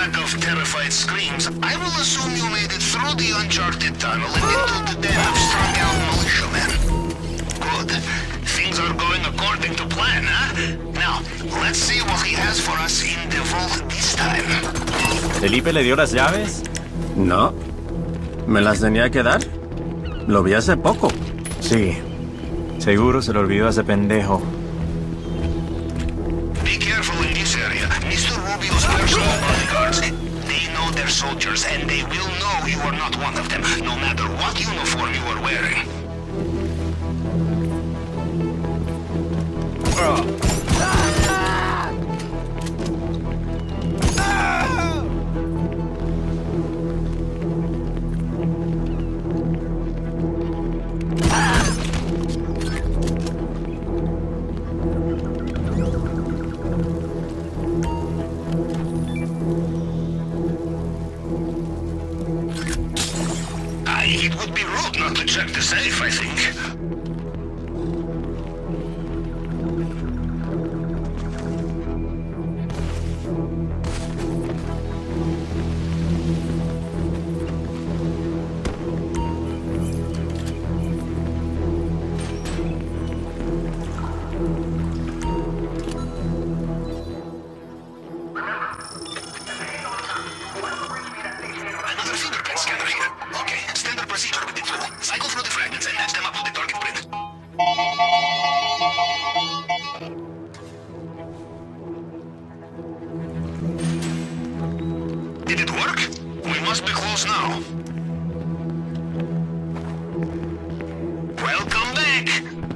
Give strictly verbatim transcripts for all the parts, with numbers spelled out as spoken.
lack of terrified screams, I will assume you made it through the uncharted tunnel and into the den of strung-out militiamen. Good. Things are going according to plan, huh? Now, let's see what he has for us in the vault this time. ¿Felipe le dio las llaves? No. ¿Me las tenía que dar? Lo vi hace poco. Sí. Seguro se lo olvidó a ese pendejo. Be careful in this area. Mister Rubio's personal bodyguards, they know they're soldiers, and they will know you are not one of them, no matter what uniform you are wearing. It would be rude not to check the safe, I think. Another fingerprint scanner here. Okay, standard procedure with the tool. Cycle through the fragments and match them up to the target print. Did it work? We must be close now. Welcome back!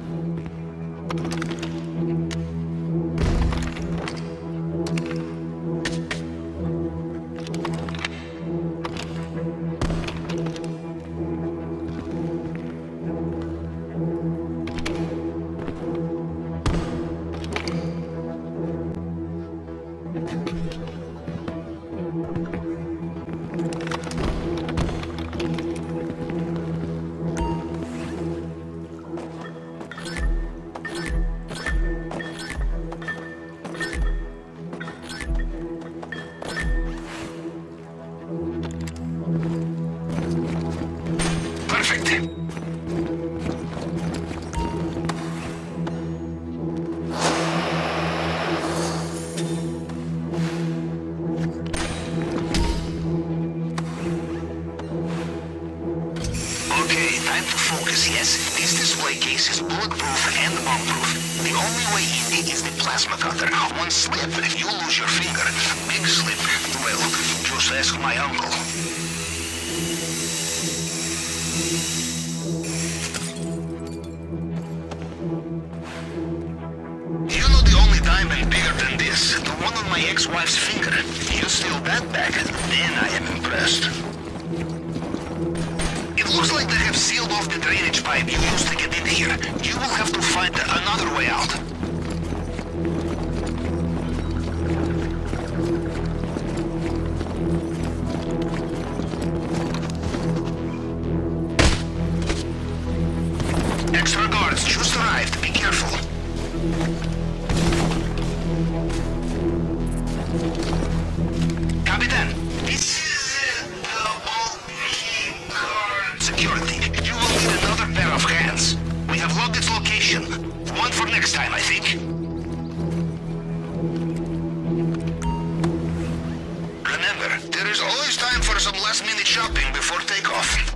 Time to focus, yes. This display case is bulletproof and bomb-proof. The only way in is the plasma cutter. One slip, you lose your finger. Big slip, well, just ask my uncle. You know the only diamond bigger than this? The one on my ex-wife's finger. You steal that back, then I am impressed. It looks like they have sealed off the drainage pipe you used to get in here. You will have to find another way out. Extra guards just arrived. Be careful. Capitan, this is the old key card. Security, you will need another pair of hands. We have logged its location. One for next time, I think. Remember, there is always time for some last-minute shopping before takeoff.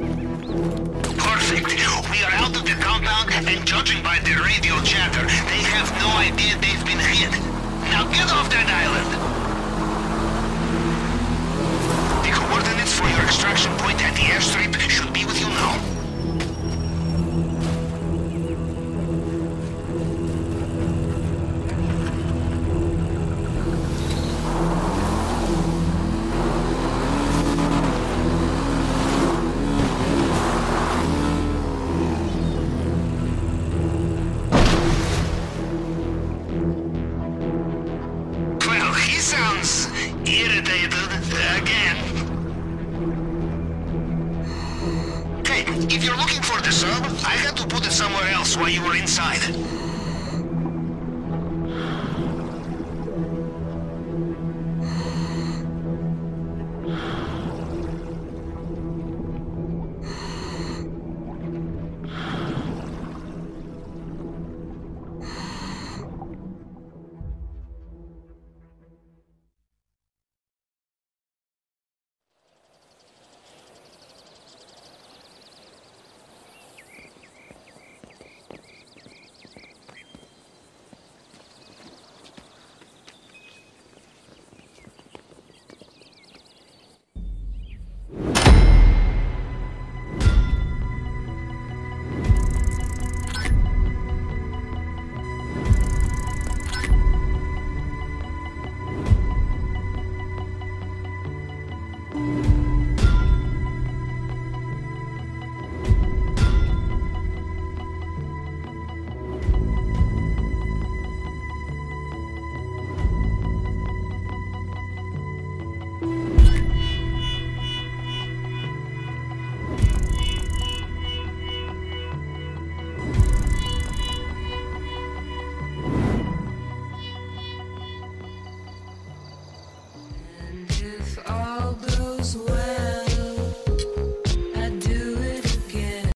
And judging by the radio chatter, they have no idea they've been hit. Now get off that island! The coordinates for your extraction point at the airstrip should be with you now. Sounds irritated again. Hey, if you're looking for the sub, I had to put it somewhere else while you were inside.